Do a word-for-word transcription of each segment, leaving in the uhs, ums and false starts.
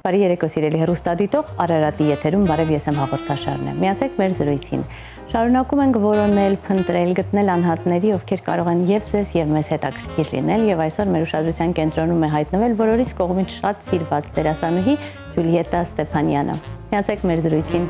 Բարի երեկո սիրելի հեռուստադիտող, Արարատի եթերում բարև ես եմ հաղորդաշարն է։ Միացեք մեր զրույցին։ Շարունակում ենք որոնել, փնտրել, գտնել անհատների, ովքեր կարող են եւ ձեզ եւ մեզ հետաքրքիր լինել, եւ այսօր մեր ուշադրության կենտրոնում է հայտնվել բոլորիս կողմից շատ սիրված դերասանուհի Ջուլիետտա Ստեփանյանը։ Միացեք մեր զրույցին։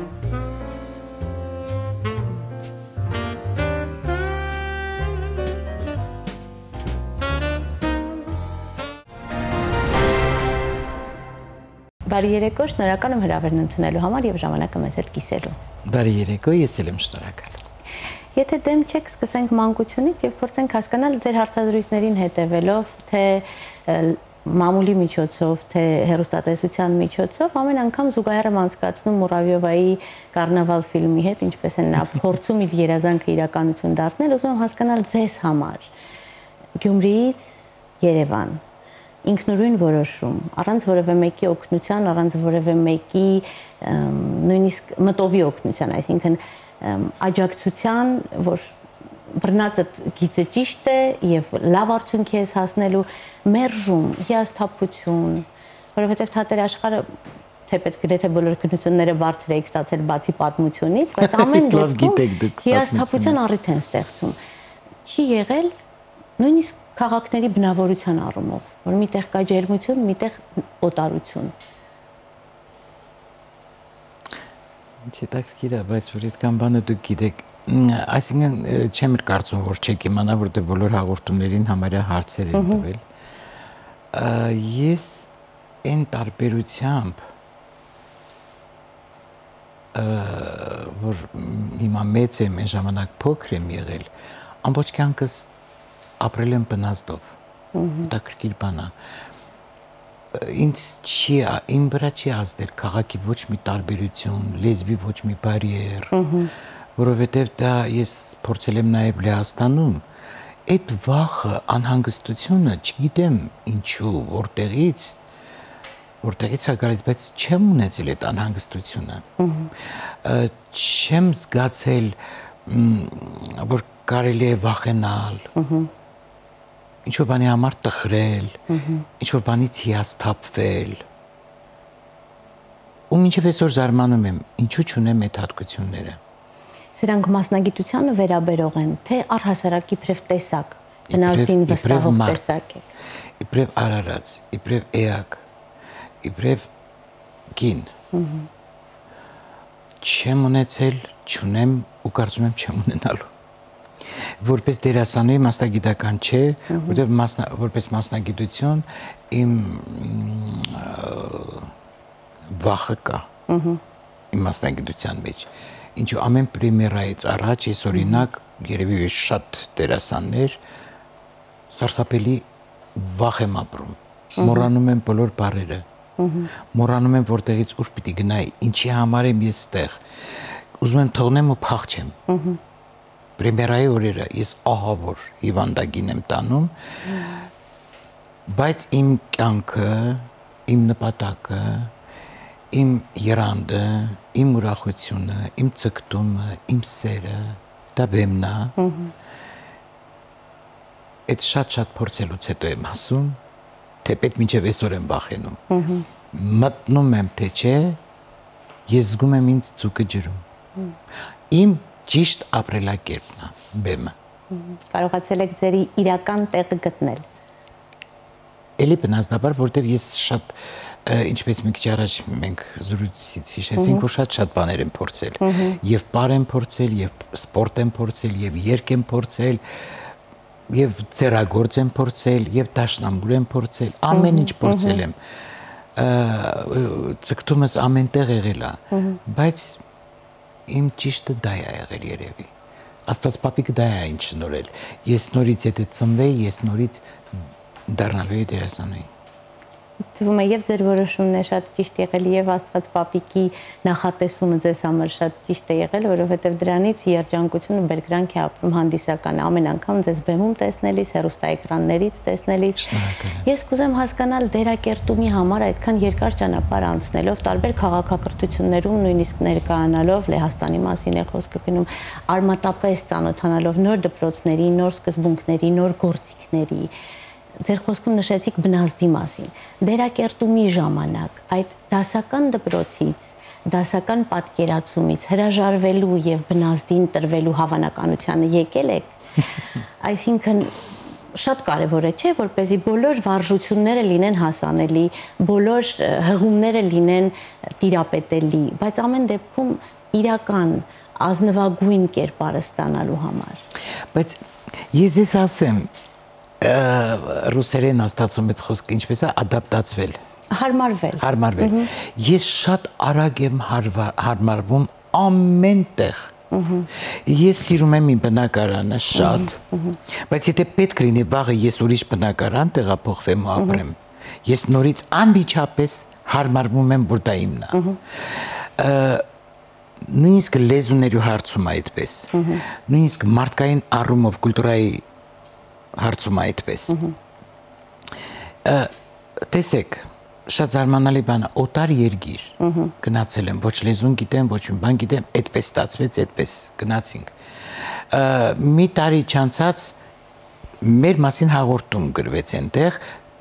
Բարի երեկո, շնորհակալ եմ հրավերն ընդունելու համար եւ ժամանակը մեզ հետ կիսելու։ Բարի երեկո, ես էլ եմ շնորհակալ։ Եթե դեմ չեք, սկսենք մանկությունից եւ փորձենք հասկանալ ձեր հարցազրույցներին հետեւելով, թե մամուլի միջոցով, թե հեռուստատեսության միջոցով, ամեն անգամ զուգահեռ եմ անցկացնում Մուրավյովայի Կարնավալ ֆիլմի հետ, ինչպես են նա փորձում իր երազանքը իրականություն դարձնել, ուզում եմ հասկանալ ձեզ համար Գյումրիից Երևան ինքնուրույն որոշում, առանց որևէ մեկի օգնության, առանց որևէ մեկի նույնիսկ մտովի օգնության, այսինքն աջակցության, որ բռնածդ գիծը ճիշտ է եւ լավ արդյունքի ես հասնելու մերժում, հիասթափություն, որովհետեւ թատեր աշխարհը թեպետ գրեթե բոլոր քննությունները բարձր եք ստացել բացի պատմությունից, բայց ամեն դեպքում հիասթափության առիթ են ստեղծում։ Չի եղել նույնիսկ քաղաքների բնավորության առումով, որ միտեղ կա ջերմություն, միտեղ օտարություն։ Ինչ հետաքրքիր է, բայց որ այդքան բանը դուք գիտեք, այսինքն չեմ կարծում, որ չեք իմանա, որտեղ բոլոր հաղորդումներին համարյա հարցեր են տվել։ Ես այն տարբերությամբ, որ հիմա մեծ եմ, այն ժամանակ փոքր եմ եղել, ամբողջ կյանքս ապրել եմ բնազդով, հետաքրքիր բան է, ինձ չի, իմ վրա չի ազդել քաղաքի ոչ մի տարբերություն, լեզվի ոչ մի բարիեր, որովհետև դա ես փորձել եմ նաև Լեհաստանում, այդ վախը, անհանգստությունը, չգիտեմ ինչու, որտեղից, որտեղից է գալիս, բայց չեմ ունեցել այդ անհանգստությունը, չեմ զգացել, որ կարելի է վախենալ, ինչ-որ բանի համար տխրել, ինչ-որ բանից հիասթափվել, ու մինչև այսօր զարմանում եմ, ինչու չունեմ այդ հատկությունները։ Սրանք մասնագիտությանը վերաբերող են, թե առհասարակ իբրև տեսակ, հնազդին վստահող տեսակ է։ Իբրև արարած, իբրև էակ, իբրև կին։ Չեմ ունեցել, չունեմ ու կարծում եմ չեմ ունենալու։ Որպես դերասանուհի մասնագիտական չէ, որտեղ որպես մասնագիտություն իմ վախը կա իմ մասնագիտության մեջ, ինչու ամեն պրեմիերայից առաջ ես օրինակ երևի շատ դերասաններ սարսափելի վախ եմ ապրում, մոռանում եմ բոլոր բառերը, մոռանում եմ որտեղից ուր պիտի գնայի, ինչի համար եմ ես ստեղ, ուզում եմ թողնեմ ու փախչեմ։ Պրեմիերայի օրերը ես ահավոր հիվանդագին եմ տանում, բայց իմ կյանքը, իմ նպատակը, իմ եռանդը, իմ ուրախությունը, իմ ցկտումը, իմ սերը, դա բեմն է։ Այդ շատ-շատ փորձելուց հետո եմ ասում, թեպետ մինչև այսօր եմ վախենում։ Մտնում եմ, թե չէ, ես զգում եմ ինձ ձուկը ջրում։ Իմ ճիշտ ապրելակերպն է, բեմը։ Կարողացել եք ձեր իրական տեղը գտնել։ Էլի բնազդաբար, որտեղ ես շատ, ինչպես մի քիչ առաջ մենք զրույցից հիշեցինք, որ շատ-շատ բաներ եմ փորձել։ Եվ պար եմ փորձել, եւ սպորտ եմ փորձել, եւ երգ եմ փորձել, եւ ձեռագործ եմ փորձել, եւ դաշնամուր եմ փորձել, ամեն ինչ փորձել եմ։ Ցկտումս ամենտեղ եղել է, բայց իմ ճիշտը դա է եղել երևի։ Աստված պապիկը դա է ինչ շնորհել։ Ես նորից եթե ծնվեի, ես նորից դառնալու էի դերասանուհի։ Թվում է եւ ձեր որոշումն է շատ ճիշտ եղել եւ Աստված պապիկի նախատեսումը ձեզ համար շատ ճիշտ է եղել, որովհետեւ դրանից երջանկությունը բերկրանք է ապրում հանդիսականը ամեն անգամ ձեզ բեմում տեսնելիս, հեռուստաէկրաններից տեսնելիս։ Ես կուզեմ հասկանալ դերակերտումի համար այդքան երկար ճանապարհ անցնելով, տարբեր քաղաքակրթություններում նույնիսկ ներկայանալով, Լեհաստանի մասին է խոսքը գնում, արմատապես ծանոթանալով նոր դպրոցների, նոր սկզբունքների, նոր գործիքների, ձեր խոսքում նշեցիք բնազդի մասին։ Դերակերտումի ժամանակ այդ դասական դպրոցից, դասական պատկերացումից հրաժարվելու եւ բնազդին տրվելու հավանականությանը եկել եք։ Այսինքն շատ կարևոր է, չէ, որպեսզի բոլոր վարժությունները լինեն հասանելի, բոլոր հղումները լինեն տիրապետելի, բայց ամեն դեպքում իրական ազնվագույն կերպարը ստանալու համար։ Բայց ես ես ասեմ, ռուսերեն աստացում այդ խոսքը ինչպես է ադապտացվել։ Հարմարվել։ Հարմարվել։ Ես շատ արագ եմ հարմարվում ամեն տեղ։ Ես սիրում եմ իմ բնակարանը շատ, բայց եթե պետք լինի վաղը ես ուրիշ բնակարան տեղափոխվեմ ու ապրեմ, ես նորից անմիջապես հարմարվում եմ, որ դա իմն է։ Նույնիսկ լեզուների հարցում այդպես, նույնիսկ մարդկային առումով կուլտուրայի հարցում այդպես։ Տեսեք, շատ զարմանալի բան է, օտար երկիր գնացել եմ, ոչ լեզուն գիտեմ, ոչ մի բան գիտեմ, այդպես ստացվեց, այդպես գնացինք։ Մի տարի չանցած մեր մասին հաղորդում գրվեց այնտեղ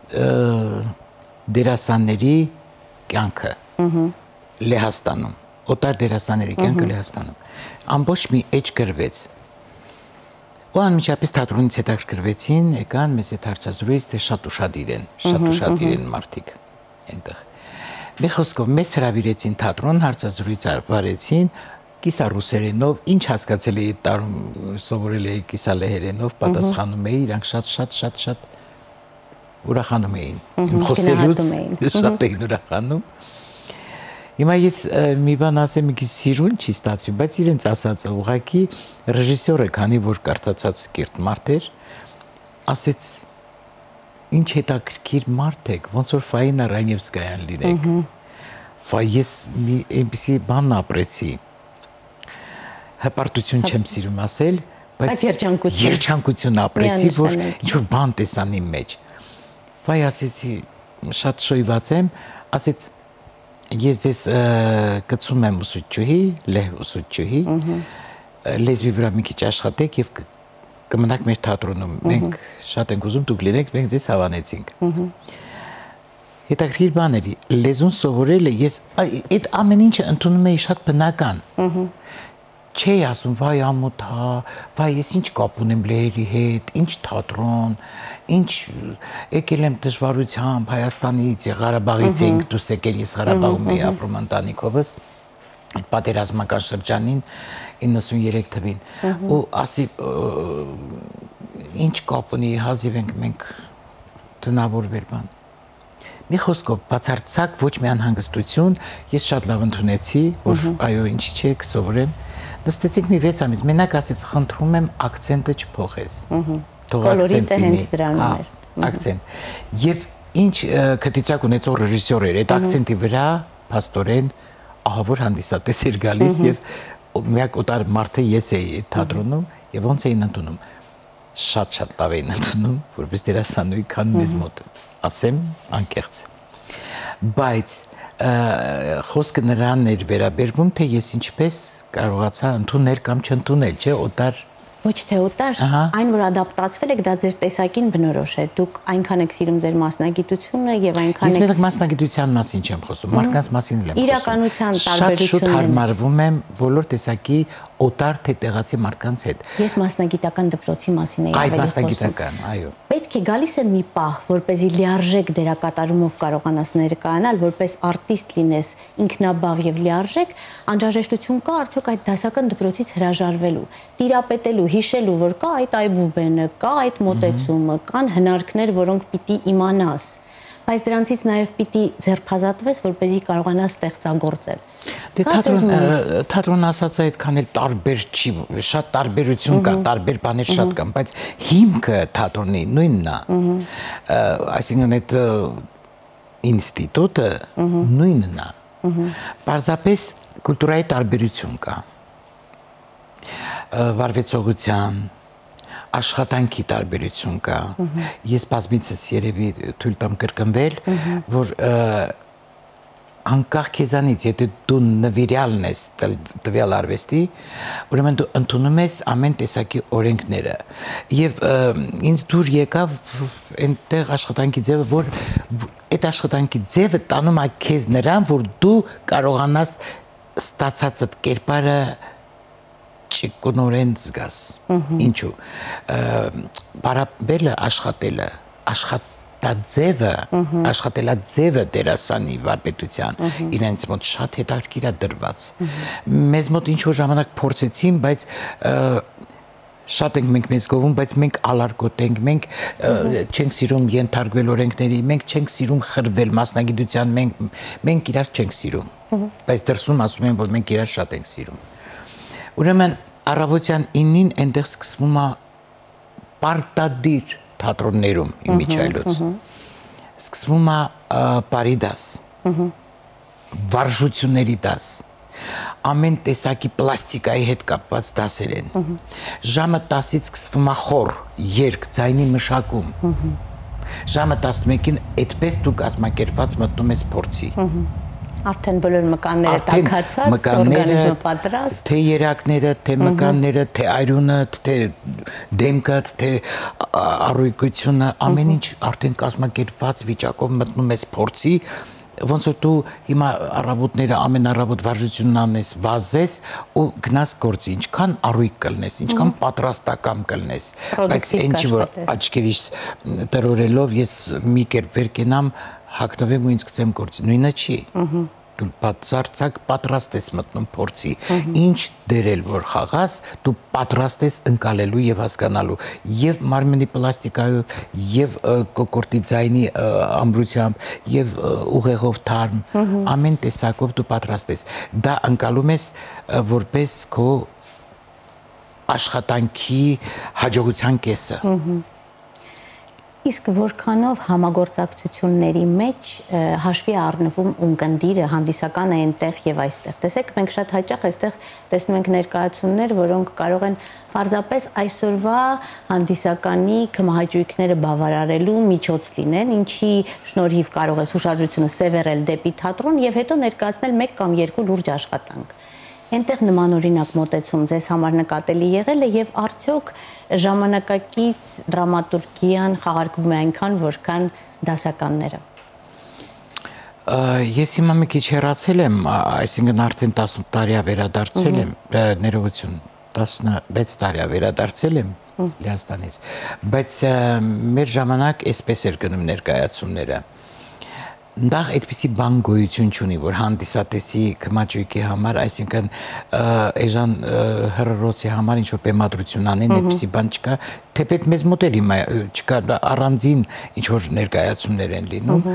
դերասանների կյանքը Լեհաստանում, օտար դերասանների կյանքը Լեհաստանում։ Ամբողջ մի էջ գրվեց։ Ու անմիջապես թատրոնից հետաքրքրվեցին, եկան մեզ հետ հարցազրույց, թե շատ ուշադիր են, շատ ուշադիր են մարդիկ այնտեղ։ Մի խոսքով մեզ հրավիրեցին թատրոն, հարցազրույց արվեցին, կիսառուսերենով, ինչ հասկացել էի տարում սովորել էի կիսալեհերենով, պատասխանում էի, իրանք շատ շատ շատ շատ ուրախանում էին։ Իմ խոսելուց շատ էին ուրախանում։ Հիմա ես մի բան ասեմ, մի քիչ սիրուն չի ստացվի, բայց իրենց ասածը ուղղակի ռեժիսորը, քանի որ կարդացած կիրթ մարդ էր, ասեց ինչ հետաքրքիր մարդ եք, ոնց որ Ֆայինա Ռանևսկայան լինեք։ Վայ, ես մի այնպիսի բան ապրեցի։ Հպարտություն չեմ սիրում ասել, բայց երջանկություն ապրեցի, որ ինչ-որ բան տեսան իմ մեջ։ Վայ, ասեցի, շատ շոյված եմ, ասեց ես ձեզ կցում եմ ուսուցչուհի, լեհ ուսուցչուհի, լեզվի վրա մի քիչ աշխատեք և կմնաք մեր թատրոնում, մենք շատ ենք ուզում դուք լինեք, մենք ձեզ հավանեցինք։ Հետաքրքիր բան էր, լեզուն սովորելը, ես այդ ամեն ինչը ընդունում էի շատ բնական։ Չէի ասում, վայ ամոթ հա, վայ ես ինչ կապ ունեմ լեհերի հետ, ինչ թատրոն, ինչ եկել եմ դժվարությամբ Հայաստանից, Ղարաբաղից էինք դուրս եկել, ես Ղարաբաղում էի ապրում ընտանիքովս, այդ պատերազմական շրջանին իննսուներեք թվին, ու ասի ինչ կապ ունի, հազիվ ենք մենք տնավորվել բան։ Մի խոսքով, բացարձակ ոչ մի անհանգստություն, ես շատ լավ ընդունեցի, որ այո, ինչի չեք, սովորեմ։ Նստեցինք մի վեց ամիս, մենակ ասեց, խնդրում եմ ակցենտը չփոխես։ Թող ակցենտ լինի, ակցենտ։ Եվ ինչ քթիցակ ունեցող ռեժիսոր էր, այդ ակցենտի վրա փաստորեն ահավոր հանդիսատես էր գալիս եւ միակ օտար մարդը ես էի այդ թատրոնում եւ ոնց էին ընդունում։ Շատ-շատ լավ էին ընդունում, որպես դերասանուհի, քան մեզ մոտ, ասեմ անկեղծ։ Բայց խոսքը նրան էր վերաբերվում, թե ես ինչպես կարողացա ընդունել կամ չընդունել, չէ, օտար Ոչ թե օտար, այն որ ադապտացվել եք, դա ձեր տեսակին բնորոշ է։ Դուք այնքան եք սիրում ձեր մասնագիտությունը եւ այնքան եք։ Ես մենակ մասնագիտության մասին չեմ խոսում, մարդկանց մասին եմ խոսում։ Իրականության տարբերությունները։ Շատ շուտ հարմարվում եմ բոլոր տեսակի օտար թե տեղացի մարդկանց հետ։ Ես մասնագիտական դպրոցի մասին էի ավելի խոսում։ Այ մասնագիտական, այո։ Պետք է գալիս է մի պահ, որպեսզի լիարժեք դերակատարումով կարողանաս ներկայանալ, որպես արտիստ լինես ինքնաբավ եւ լիարժեք, անհրաժեշտություն կա արդյոք այդ դասական դպրոցից հրաժարվելու, տիրապետելու, հիշելու, որ կա այդ այբուբենը, կա այդ մոտեցումը, կան հնարքներ, որոնք պիտի իմանաս, բայց դրանցից նաև պիտի ձերբազատվես, որպեսզի կարողանաս ստեղծագործել։ Դե թատրոն ասած այդքան էլ տարբեր չի, շատ տարբերություն կա, տարբեր բաներ շատ կան, բայց հիմքը թատրոնի նույնն է, այսինքն այդ ինստիտուտը նույնն է, պարզապես կուլտուրայի տարբերություն կա, վարվեցողության, աշխատանքի տարբերություն կա, ես բազմիցս երևի թույլ տամ կրկնվել, որ անկախ քեզանից, եթե դու նվիրյալն ես տվյալ արվեստի, ուրեմն դու ընդունում ես ամեն տեսակի օրենքները։ Եվ ինձ դուր եկավ այնտեղ աշխատանքի ձևը, որ այդ աշխատանքի ձևը տանում է քեզ նրան, որ դու կարողանաս ստացածդ կերպարը ճկունորեն զգաս։ Ինչու։ Բարաբելը աշխատելը, աշխատաձևը, աշխատելաձևը դերասանի վարպետության իրենց մոտ շատ հետաքրքիր է դրված։ Մեզ մոտ ինչ-որ ժամանակ փորձեցին, բայց շատ ենք մենք մեզ գովում, բայց մենք ալարկոտ ենք, մենք չենք սիրում ենթարկվել օրենքների, մենք չենք սիրում խրվել մասնագիտության, մենք մենք իրար չենք սիրում, բայց դրսում ասում են, որ մենք իրար շատ ենք սիրում։ Ուրեմն առավոտյան ինին այնտեղ սկսվում է պարտադիր թատրոններում իմիջայլոց, սկսվում է բարի դաս, վարժությունների դաս, ամեն տեսակի պլաստիկայի հետ կապված դասեր են, ժամը տասից սկսվում է խոր, երգ, ձայնի մշակում, ժամը տասնմեկին այդպես դու կազմակերպված մտնում ես փորձի։ Արդեն բոլոր մկանները տաքացած, օրգանիզմը պատրաստ։ Թե երակները, թե մկանները, թե այրունը, թե դեմքը, թե առույգությունը, ամեն ինչ արդեն կազմակերպված վիճակով մտնում ես փորձի, ոնց որ դու հիմա առավոտները ամեն առավոտ վարժությունն անես, վազես ու գնաս գործի, ինչքան առույգ կլնես, ինչքան պատրաստական կլնես, բայց ինչի որ աչքերիս տրորելով ես մի կերպ վեր կենամ, հագնվեմ ու ինձ գցեմ գործի, նույնը չի, դու բացարձակ պատրաստ ես մտնում փորձի, ինչ դերել որ խաղաս, դու պատրաստ ես ընկալելու եւ հասկանալու եւ մարմնի պլաստիկայով եւ կոկորտի ձայնի ամրությամբ եւ ուղեղով թարմ, ամեն տեսակով դու պատրաստ ես, դա ընկալում ես որպես քո աշխատանքի հաջողության կեսը։ Իսկ որքանով համագործակցությունների մեջ հաշվի առնվում ունկնդիրը, հանդիսականը այնտեղ եւ այստեղ։ Տեսեք, մենք շատ հաճախ այստեղ տեսնում ենք ներկայացումներ, որոնք կարող են պարզապես այսօրվա հանդիսականի կմահաճույքները բավարարելու միջոց լինեն, ինչի շնորհիվ կարող ես ուշադրությունը սևեռել դեպի թատրոն եւ հետո ներկայացնել մեկ կամ երկու լուրջ աշխատանք։ Այնտեղ նմանօրինակ մոտեցում ձեզ համար նկատելի եղել է եւ արդյոք ժամանակակից դրամատուրգիան խաղարկվում է այնքան, որքան դասականները։ Ես հիմա մի քիչ հեռացել եմ, այսինքն արդեն տասնութ տարի է վերադարձել եմ, ներողություն, տասնվեց տարի է վերադարձել եմ Լեհաստանից, բայց մեր ժամանակ այսպես էր գնում ներկայացումները։ Նախ այդպիսի բան գոյություն չունի, որ հանդիսատեսի կմաճույքի համար, այսինքն էժան հռռոցի համար ինչ-որ բեմադրություն անեն, այդպիսի բան չկա, թեպետ մեզ մոտ էլ հիմա չկա, առանձին ինչ-որ ներկայացումներ են լինում,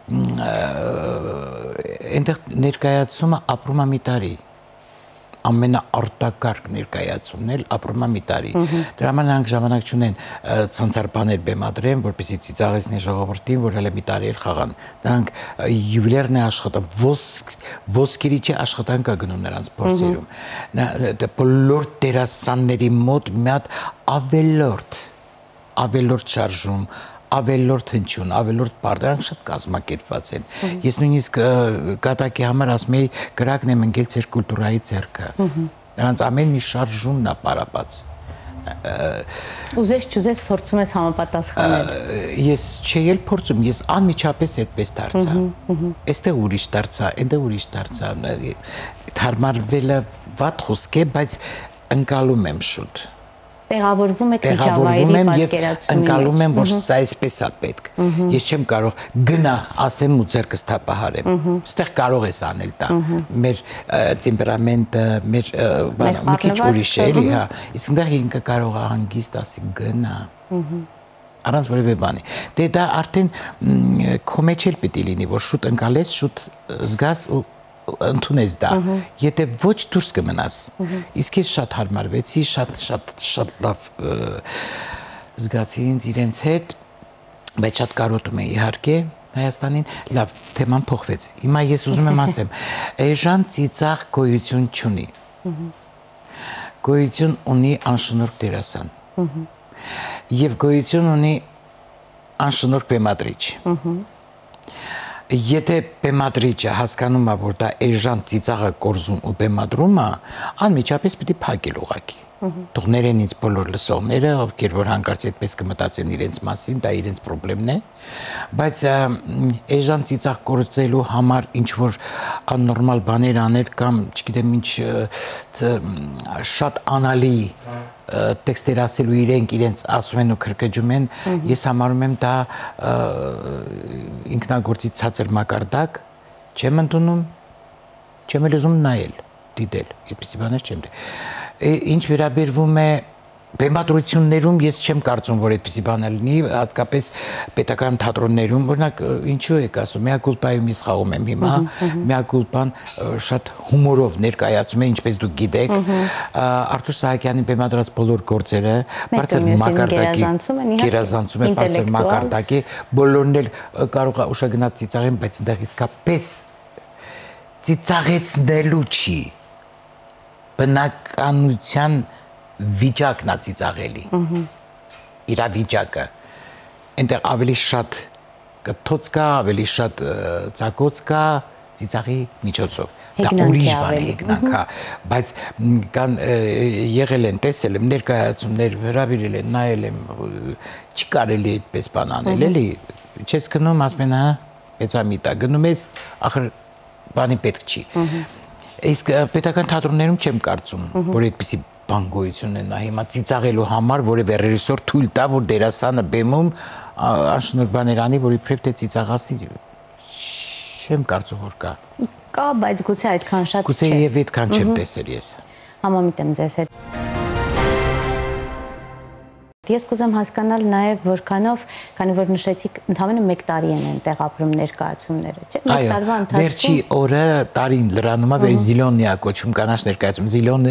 այնտեղ ներկայացումը ապրում է մի տարի, ամենաարտակարգ ներկայացումն էլ ապրում է մի տարի։ Դրա համար նրանք ժամանակ չունեն ցանցար բաներ բեմադրեն, որպեսզի ծիծաղեցնեն ժողովրդին, որ հələ մի տարի էլ խաղան։ Նրանք յուվելիրն է աշխատում, ոսկերիչի աշխատանք է գնում նրանց փորձերում։ Բոլոր դերասանների մոտ մի հատ ավելորդ, ավելորդ շարժում, ավելորդ հնչյուն, ավելորդ բառ, դրանք շատ կազմակերպված են։ Ես նույնիսկ կատակի համար ասում եի կրակն եմ ընկել ձեր կուլտուրայի ձեռքը։ Նրանց ամեն մի շարժումն է պարապած։ Ուզես չուզես փորձում ես համապատասխանել։ Ես չէի էլ փորձում, ես անմիջապես այդպես դարձա։ Այստեղ ուրիշ դարձա, այնտեղ ուրիշ դարձա։ Թարմարվելը վատ խոսք է, բայց ընկալում եմ շուտ։ Տեղավորվում եք միջավայրի պատկերացումի մեջ։ Ընկալում եմ, որ սա այսպես է պետք։ Ես չեմ կարող գնա ասեմ ու ձեռքս թափահարեմ։ Այստեղ կարող ես անել դա։ Մեր տեմպերամենտը, մեր մի քիչ ուրիշ է, էլի, հա։ Իսկ այնտեղ ինքը կարող է հանգիստ ասի գնա։ Առանց որևէ բանի։ Դե դա արդեն քո մեջ էլ պիտի լինի, որ շուտ ընկալես, շուտ զգաս ու ընդունես դա, եթե ոչ դուրս կմնաս, իսկ ես շատ հարմարվեցի, շատ շատ շատ լավ զգացի ինձ իրենց հետ, բայց շատ կարոտում եմ իհարկե Հայաստանին, լավ, թեման փոխվեց, հիմա ես ուզում եմ ասեմ, էժան ծիծաղ գոյություն չունի, գոյություն ունի անշնորհք դերասան, և գոյություն ունի անշնորհք բեմադրիչ, Եթե բեմադրիչը հասկանում է, որ դա էժան ծիծաղը կորզում ու բեմադրում է, անմիջապես պիտի փակել ուղակի։ Թողներեն ինձ բոլոր լսողները, ովքեր որ հանկարծ այդպես կմտածեն իրենց մասին, դա իրենց խնդիրն է, բայց էժան ծիծաղ կորզելու համար ինչ որ աննորմալ բաներ անել կամ, չգիտեմ, ինչ շատ անալի տեքստեր ասելու իրենք իրենց ասում են ու քրքջում են, ես համարում եմ դա ինքնագործի ցածր մակարդակ, չեմ ընդունում, չեմ էլ ուզում նայել, դիտել, այդպիսի բաներ չեմ դե։ Ինչ վերաբերվում է բեմադրություններում, ես չեմ կարծում, որ այդպիսի բանը լինի, հատկապես պետական թատրոններում, օրինակ, ինչու եք ասում, Mea Culpa-ում ես խաղում եմ հիմա, Mea Culpa-ն շատ հումորով ներկայացում է, ինչպես դուք գիտեք, Արթուր Սահակյանի բեմադրած բոլոր գործերը բարձր մակարդակի գերազանցում են, բարձր մակարդակի, բոլորն էլ կարող է ուշագնաց ծիծաղեն, բայց այնտեղ իսկապես ծիծաղեցնելու չի, բնականության վիճակն է ծիծաղելի, իրավիճակը, այնտեղ ավելի շատ կթոց կա, ավելի շատ ծակոց կա, ծիծաղի միջոցով, դա ուրիշ բան է հեգնանք, բայց կան եղել են, տեսել եմ, ներկայացումներ, հրավիրել են, նայել եմ, չի կարելի այդպես բան անել, էլի, չես գնում, ասում են, հա, պեցամիտա, գնում ես, ախր բանի պետք չի, իսկ պետական թատրոններում չեմ կարծում, որ այդպիսի բան գոյություն է նա հիմա ծիծաղելու համար, որևէ ռեժիսոր թույլ տա, որ դերասանը բեմում անշնորհ բաներ անի, որ իբրև թե ծիծաղացնի, չեմ կարծում, որ կա։ Կա, բայց գուցե այդքան շատ չէ։ Գուցե եւ այդքան չեմ տեսել ես։ Համամիտ եմ ձեզ հետ։ Ես կուզեմ հասկանալ նաև որքանով, քանի որ նշեցիք, ընդամենը մեկ տարի են այնտեղ ապրում ներկայացումները, չէ՞։ Մեկ տարվա ընթացքում վերջի օրը տարին լրանում է, վեր Զիլոննի է կոչվում կանաչ ներկայացում, Զիլոնի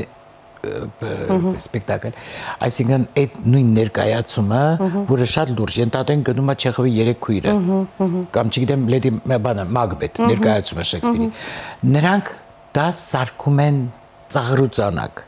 սպեկտակլ, այսինքն այդ նույն ներկայացումը, որը շատ լուրջ, ենթադրենք գնում է Չեխովի երեք քույրը, կամ չգիտեմ Լեդի Մակբեթ ներկայացումը Շեքսպիրի, նրանք դա սարքում են ծաղրուծանակ,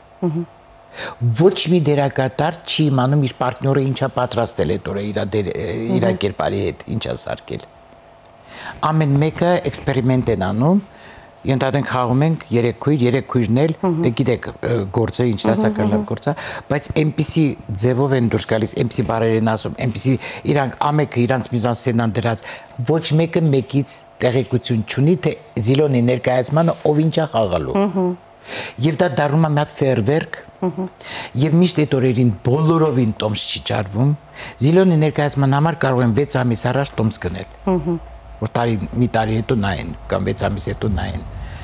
ոչ մի դերակատար չի իմանում իր պարտները ինչա պատրաստել այդ օրը իր կերպարի հետ, ինչա սարքել, ամեն մեկը էքսպերիմենտ են անում, ենթադրենք խաղում ենք երեք քույր, երեք քույրն էլ, դե գիտեք գործը ինչ դասակարգ գործը, բայց այնպիսի ձևով են դուրս գալիս, այնպիսի բառեր են ասում, այնպիսի իրանք ամեկը իրանց միզանսցենան դրած, ոչ մեկը մեկից տեղեկություն չունի, թե Զիլոնի ներկայացմանը ով ինչա խաղալու։ Եվ դա դառնում է մի հատ ֆեյերվերկ, եւ միշտ այդ օրերին բոլորովին տոմս չի ճարվում, Զիլոնի ներկայացման համար կարող են վեց ամիս առաջ տոմս գնել։ Որ տարի մի տարի հետո նայեն կամ վեց ամիս հետո նայեն։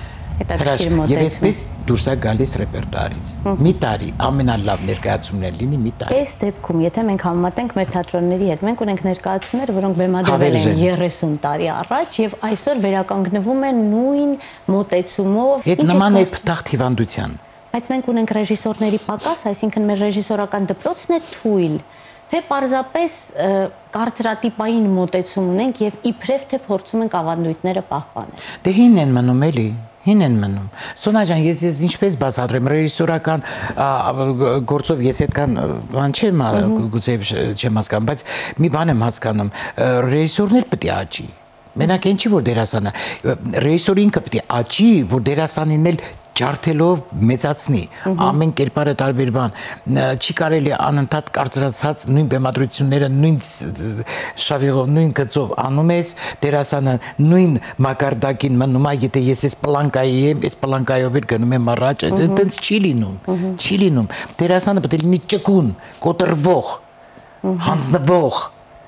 Եվ այդպես դուրս է գալիս ռեպերտուարից։ Մի տարի ամենալավ ներկայացումներ լինի մի տարի։ Այս դեպքում, եթե մենք համեմատենք մեր թատրոնների հետ, մենք ունենք ներկայացումներ, որոնք բեմադրվել են երեսուն տարի առաջ եւ այսօր վերականգնվում են նույն մոտեցումով։ Այդ նման է փտաղ հիվանդության։ Բայց մենք ունենք ռեժիսորների պակաս, այսինքն մեր ռեժիսորական դպրոցն է թույլ, թե պարզապես կարծրատիպային մոտեցում ունենք եւ իբրև թե փորձում ենք ավանդույթները պահպանել։ Դե հին են մնում էլի, հին են մնում։ Սոնա ջան, ես ես ինչպես բացատրեմ ռեժիսորական գործով ես այդքան բան չեմ գուցե չեմ հասկանում, բայց մի բան եմ հասկանում, ռեժիսորներ պետք է աճի։ Մենակ այն չի որ դերասանը, ռեժիսորը ինքը պետք է աճի, որ դերասանին էլ ջարդելով մեծացնի, ամեն կերպարը տարբեր բան, չի կարելի անընդհատ կարծրացած նույն բեմադրությունները, նույն շավիղով, նույն գծով անում ես, դերասանը նույն մակարդակին մնում է, եթե ես ես պլանկայի եմ, ես պլանկայով էլ գնում եմ առաջ, այդպես չի լինում, չի լինում, դերասանը պետք է լինի ճկուն, կոտրվող, հանձնվող,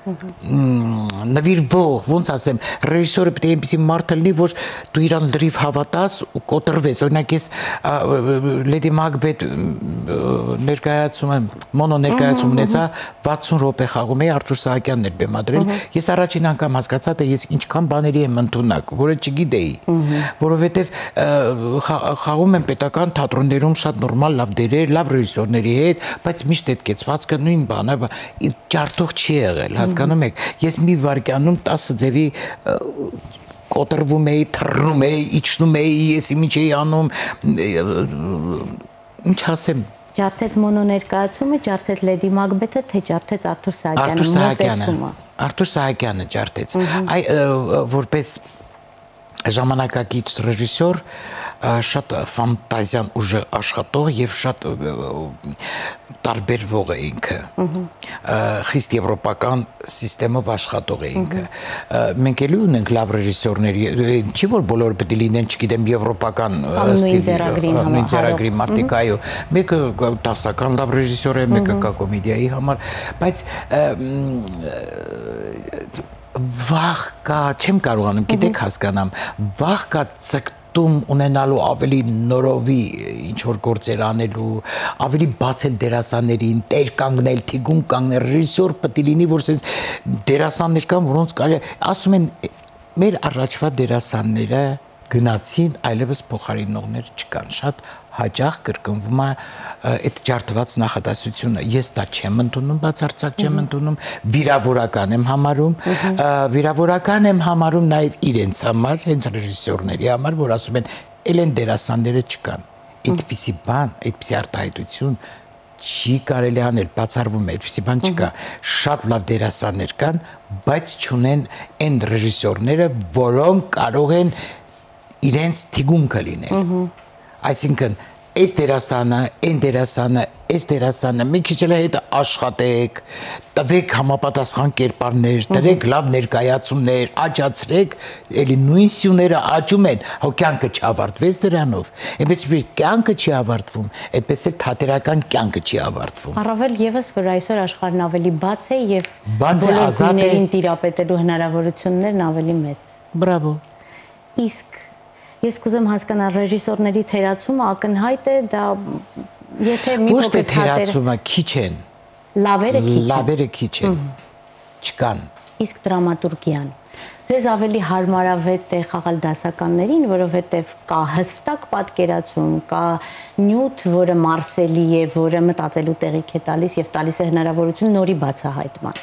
նվիրվող, ոնց ասեմ, ռեժիսորը պետք է այնպիսի մարդ լինի, որ դու իրան լրիվ հավատաս ու կոտրվես, օրինակ ես Լեդի Մակբեթ ներկայացումը, մոնո ներկայացում ունեցա, վաթսուն րոպե խաղում էի, Արթուր Սահակյանն էր բեմադրել, ես առաջին անգամ հասկացա, թե ես ինչքան բաների եմ ընդունակ, որը չգիտեի, որովհետև խաղում եմ պետական թատրոններում շատ նորմալ լավ դերեր, լավ ռեժիսորների հետ, բայց միշտ այդ կեցվածքը նույն բանը, ջարդող չի եղել, հասկանում եք, ես մի վարկյանում տասը ձևի կոտրվում էի, թռնում էի, իջնում էի, ես ինչ էի անում, ինչ ասեմ։ Ջարդեց մոնո ներկայացումը, ջարդեց Լեդի Մակբեթը, թե ջարդեց Արթուր Սահակյանը, Արթուր Սահակյանը, Արթուր Սահակյանը ջարդեց, այ որպես ժամանակակից ռեժիսոր, շատ ֆանտազիան ուժը աշխատող եւ շատ տարբերվող է ինքը։ Խիստ եվրոպական համակարգով աշխատող է ինքը։ Մենք էլի ունենք լավ ռեժիսորներ, չի որ բոլորը պետք է լինեն, չգիտեմ, եվրոպական ստիլի, նույն ձեռագրի մարդիկ, այո։ Մեկը դասական լավ ռեժիսոր է, մեկը կա կոմեդիայի համար, բայց վաղ կա, չեմ կարողանում, գիտեք հասկանամ, վաղ կա ցկտում ունենալու ավելի նորովի ինչ որ գործեր անելու, ավելի բացել դերասաններին, տեր կանգնել, թիգուն կանգնել, ռեժիսոր պետք է լինի, որ sense դերասաններ կան, որոնց կարելի ասում են մեր առաջվա դերասանները գնացին, այլևս փոխարինողներ չկան, շատ հաճախ կրկնվում է այդ ջարդված նախադասությունը, ես դա չեմ ընդունում, բացարձակ չեմ ընդունում, վիրավորական եմ համարում, վիրավորական եմ համարում նաև իրենց համար, հենց ռեժիսորների համար, որ ասում են, էլ են դերասանները չկան, այդպիսի բան, այդպիսի արտահայտություն չի կարելի անել, բացառվում է, այդպիսի բան չկա, շատ լավ դերասաններ կան, բայց չունեն այն ռեժիսորները, որոնք կարող են իրենց թիգունքը լինել, այսինքն այս դերասանը, այն դերասանը, այս դերասանը, մի քիչ էլ հետ աշխատեք, տվեք համապատասխան կերպարներ, դրեք լավ ներկայացումներ, աճացրեք, էլի նույն սյուները աճում են, հո կյանքը չավարտվեց դրանով, այնպես որ կյանքը չի ավարտվում, այդպես էլ թատերական կյանքը չի ավարտվում։ Առավել եւս, որ այսօր աշխարհն ավելի բաց է եւ բոլոր գույներին տիրապետելու հնարավորություններն ավելի մեծ։ Բրավո։ Իսկ ես կուզեմ հասկանալ ռեժիսորների թերացումը ակնհայտ է, դա եթե մի փոքր թատեր թերացումը քիչ են, լավերը քիչ են, լավերը քիչ են, չկան։ Իսկ դրամատուրգիան ձեզ ավելի հարմարավետ է խաղալ դասականներին, որովհետև կա հստակ պատկերացում, կա նյութ, որը մարսելի է, որը մտածելու տեղիք է տալիս եւ տալիս է հնարավորություն նորի բացահայտման։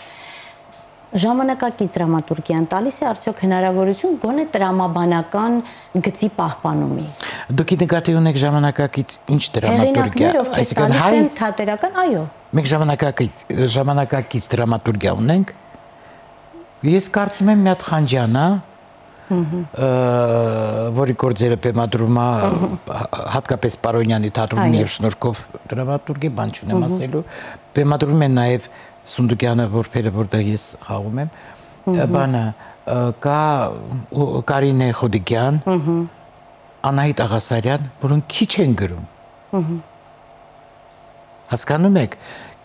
Ժամանակակից դրամատուրգիան տալիս է արդյոք հնարավորություն գոնե տրամաբանական գծի պահպանումի։ Դուք նկատի ունեք ժամանակակից ինչ դրամատուրգիա, այսինքն հայ թատերական, այո։ Մենք ժամանակակից ժամանակակից դրամատուրգիա ունենք։ Ես կարծում եմ մի հատ Խանջյանը, որի գործերը բեմադրում է հատկապես Պարոնյանի թատրոնի եւ շնորհքով դրամատուրգի բան չունեմ ասելու, բեմադրում են նաեւ Սունդուկյանը, որբերը որտեղ ես խաղում եմ, բանը կա Կարինե Խոդիկյան, Անահիտ Աղասարյան, որոնք քիչ են գրում։ Հասկանում եք,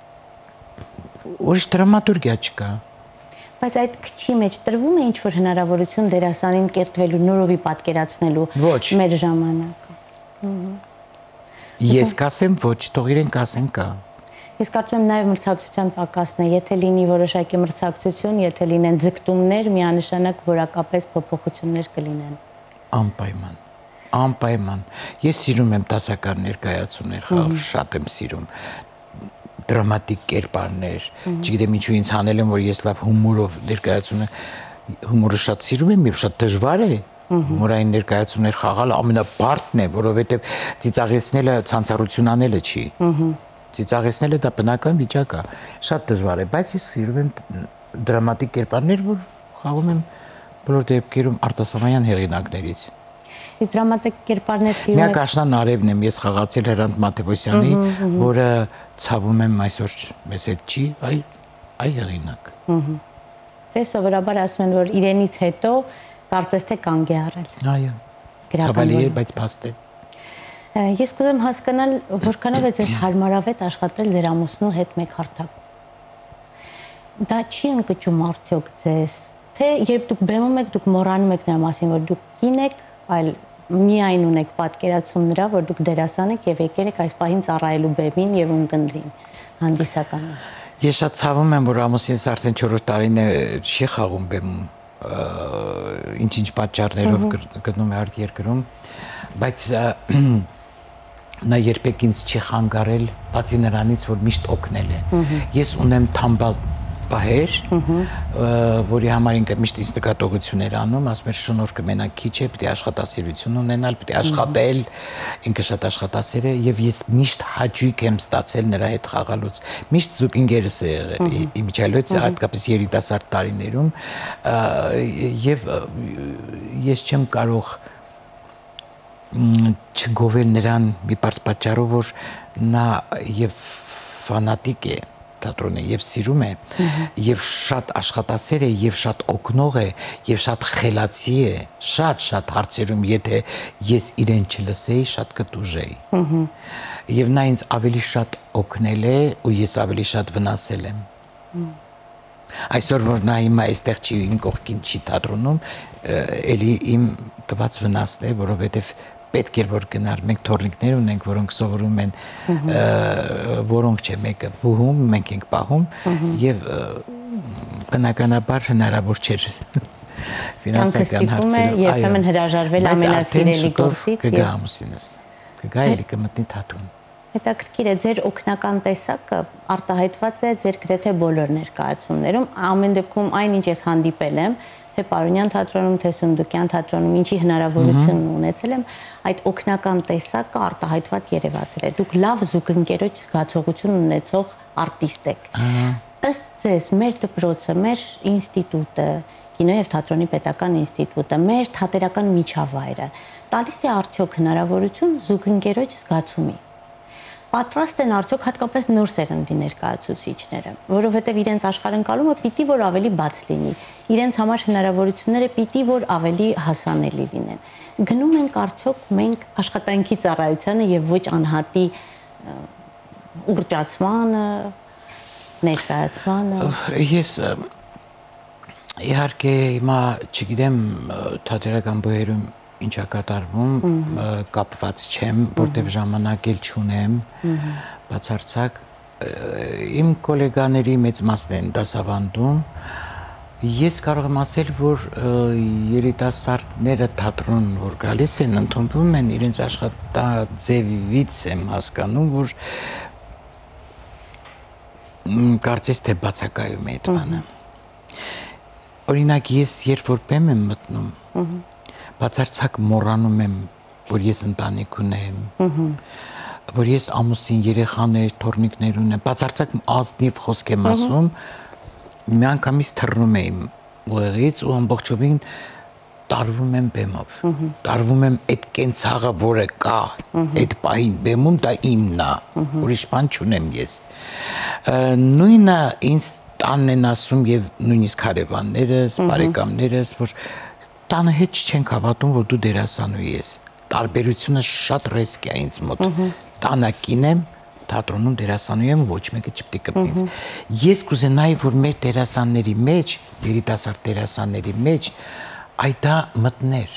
ուրիշ դրամատուրգիա չկա։ Բայց այդ քչի մեջ տրվում է ինչ-որ հնարավորություն դերասանին կերտվելու, նորովի պատկերացնելու մեր ժամանակը։ Ես կասեմ ոչ, թող իրենք ասեն կա։ Ես կարծում եմ նաև մրցակցության պակասն է, եթե լինի որոշակի մրցակցություն, եթե լինեն ձգտումներ, միանշանակ որակապես փոփոխություններ կլինեն։ Անպայման, անպայման։ Ես սիրում եմ դասական ներկայացումներ, խաղ շատ եմ սիրում, դրամատիկ կերպարներ, չգիտեմ ինչու ինձ հանել եմ, որ ես լավ հումորով ներկայացում եմ, հումորը շատ սիրում եմ եւ շատ դժվար է։ Հումորային ներկայացումներ խաղալը ամենաբարդն է, որովհետեւ ծիծաղեցնելը ցանցառություն անելը չի։ Ծիծաղեցնելը դա բնական վիճակ է, շատ դժվար է, բայց ես սիրում եմ դրամատիկ կերպարներ, որ խաղում եմ բոլոր դեպքերում արտասահմանյան հեղինակներից։ Իսկ դրամատիկ կերպարներ սիրում եք։ Միակ աշնան Արևն եմ ես խաղացել Հրանտ Մաթեոսյանի, որը ցավում եմ այսօր մեզ հետ չի, այ այ հեղինակ։ Դե սովորաբար ասում են, որ իրենից հետո կարծես թե կանգ է առել։ Այո։ Ցավալի է, բայց փաստ է։ Ես կուզեմ հասկանալ, որքանով է ձեզ հարմարավետ աշխատել ձեր ամուսնու հետ մեկ հարթակում։ Դա չի ընկճում արդյոք ձեզ, թե երբ դուք բեմում եք, դուք մոռանում եք նրա մասին, որ դուք կին եք, այլ միայն ունեք պատկերացում նրա, որ դուք դերասան եք եւ եկել եք այս պահին ծառայելու բեմին եւ ունկնդրին հանդիսականը։ Ես շատ ցավում եմ, որ ամուսինս արդեն չորրորդ տարին է չի խաղում բեմում, ինչ-ինչ պատճառներով գտնում է արդ երկրում, բայց նա երբեք ինձ չի խանգարել, բացի նրանից, որ միշտ օգնել է։ Ես ունեմ թամբալ պահեր, որի համար ինքը միշտ ինձ նկատողություններ անում, ասում էր շնորհքը մենակ քիչ է, պետք է աշխատասիրություն ունենալ, պետք է աշխատել, ինքը շատ աշխատասեր է եւ ես միշտ հաճույք եմ ստացել նրա հետ խաղալուց։ Միշտ զուգընկերս է եղել իմիջիալոց, հատկապես երիտասարդ տարիներում եւ ես չեմ կարող չգովել նրան մի բարձ պատճառով, որ նա եւ ֆանատիկ է թատրոնը եւ սիրում է եւ շատ աշխատասեր է եւ շատ օգնող է եւ շատ խելացի է շատ շատ հարցերում եթե ես իրեն չլսեի շատ կտուժեի եւ նա ինձ ավելի շատ օգնել է ու ես ավելի շատ վնասել եմ այսօր որ նա հիմա այստեղ չի իմ կողքին չի թատրոնում էլի իմ տված վնասն է որովհետեւ պետք է որ գնար մենք թորնիկներ ունենք որոնք սովորում են որոնք չէ մեկը բուհում մենք ենք պահում եւ բնականաբար հնարավոր չէր ֆինանսական հարցեր երբեմն հրաժարվել ամենասիրելի գործից կգա ամուսինս կգա էլի կմտնի թատրոն հետաքրքիր է ձեր օգնական տեսակը արտահայտված է ձեր գրեթե բոլոր ներկայացումներում ամեն դեպքում այնինչ ես հանդիպել եմ թե Պարոնյան թատրոնում, թե Սունդուկյան թատրոնում, ինչի հնարավորություն ունեցել եմ, այդ օգնական տեսակը արտահայտված երևացել է։ Դուք լավ զուգընկերոջ զգացողություն ունեցող արտիստ եք։ Ըստ ձեզ, մեր դպրոցը, մեր ինստիտուտը, կինո եւ թատրոնի պետական ինստիտուտը, մեր թատերական միջավայրը տալիս է արդյոք հնարավորություն զուգընկերոջ զգացումի։ Պատրաստ են արդյոք հատկապես նոր սերնդի ներկայացուցիչները, որովհետև իրենց աշխարհընկալումը պիտի որ ավելի բաց լինի, իրենց համար հնարավորությունները պիտի որ ավելի հասանելի լինեն։ Գնում ենք արդյոք մենք աշխատանքի ծառայությանը եւ ոչ անհատի ուռճացմանը, ներկայացմանը։ Ես իհարկե հիմա չգիտեմ թատերական բոյերում ինչա կատարվում կապված չեմ, որտեղ ժամանակ էլ չունեմ, բացարձակ իմ գոլեգաների մեծ մասն են դասավանդում, ես կարող եմ ասել, որ երիտասարդները թատրոն, որ գալիս են, ընդունվում են, իրենց աշխատաձևից եմ հասկանում, որ կարծես թե բացակայում է այդ բանը։ Օրինակ ես երբ որ բեմ եմ մտնում, բացարձակ մոռանում եմ, որ ես ընտանիք ունեմ, որ ես ամուսին երեխաներ, թոռնիկներ ունեմ, բացարձակ ազնիվ խոսք եմ ասում, մի անգամից թռնում եմ ուղեղից ու ամբողջովին տարվում եմ բեմով, տարվում եմ այդ կենցաղը, որը կա, այդ պահին բեմում, դա իմն է, ուրիշ բան չունեմ ես։ Նույնը ինձ տանն են ասում եւ նույնիսկ հարևաններս, բարեկամներս, որ տանը հետ չենք հավատում, որ դու դերասանուհի ես։ Տարբերությունը շատ ռիսկ է ինձ մոտ։ Տանը կին եմ, թատրոնում դերասանուհի եմ, ոչ մեկը չպետք է կպնի ինձ։ Ես կուզենայի, որ մեր դերասանների մեջ, երիտասարդ դերասանների մեջ այդ դա մտներ։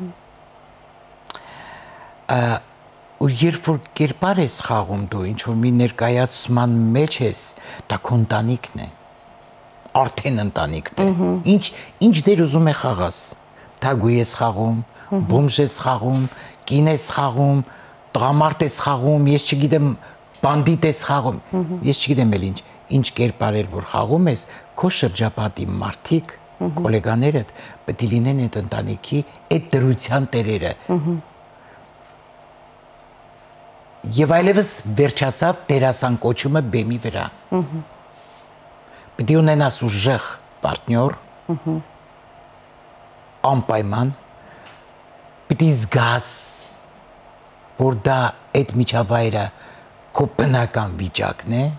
Ու երբ որ կերպար ես խաղում դու, ինչ որ մի ներկայացման մեջ ես, դա քո ընտանիքն է։ Արդեն ընտանիքն է։ Ինչ ինչ դեր ուզում է խաղաս։ Թագու ես խաղում, բոմժ ես խաղում, կին ես խաղում, տղամարդ ես խաղում, ես չգիտեմ, բանդիտ ես խաղում, ես չգիտեմ էլ ինչ, ինչ կերպարել որ խաղում ես, քո շրջապատի մարդիկ, գոլեգաներդ պետք է լինեն այդ ընտանիքի այդ դրության տերերը։ Եվ այլևս վերջացավ դերասան կոչումը բեմի վրա։ Պետք է ունենաս ուժեղ պարտնյոր, անպայման, պետք է զգաս, որ դա այդ միջավայրը քո բնական վիճակն է։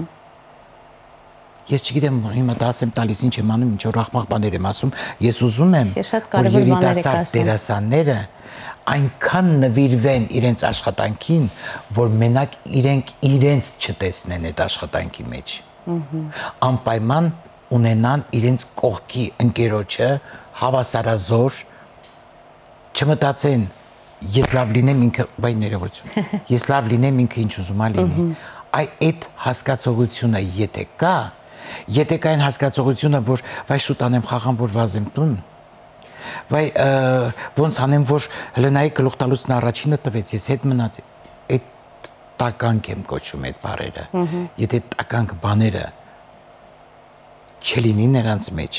Ես չգիտեմ, հիմա դաս եմ տալիս, ինչ եմ անում, ինչ որ աղմաղ բաներ եմ ասում, ես ուզում եմ, որ երիտասարդ դերասանները այնքան նվիրվեն իրենց աշխատանքին, որ մենակ իրենք իրենց չտեսնեն այդ աշխատանքի մեջ։ Անպայման ունենան իրենց կողքի ընկերոջը հավասարազոր, չմտածեն, ես լավ լինեմ ինքը, բայ ներողություն, ես լավ լինեմ ինքը ինչ ուզում ա լինի։ Այդ հասկացողությունը եթե կա, եթե կա այն հասկացողությունը, որ վայ շուտ անեմ խաղամ, որ վազեմ տուն, վայ ոնց անեմ, որ հլնայի գլուխ տալուցն առաջինը տվեց, ես հետ մնաց, այդ տականք եմ կոչում այդ բառերը, եթե տականք բաները չլինի նրանց մեջ։